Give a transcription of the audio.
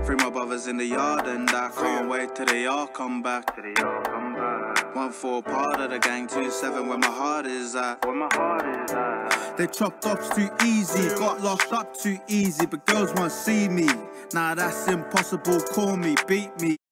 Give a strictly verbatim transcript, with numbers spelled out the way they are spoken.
Free my brothers in the yard and I can't wait till they all come back. Till they all come back. One four part of the gang, two seven where my heart is at. Where my heart is at. They chopped off too easy, got locked up too easy, but girls won't see me. Nah, that's impossible, call me, beat me.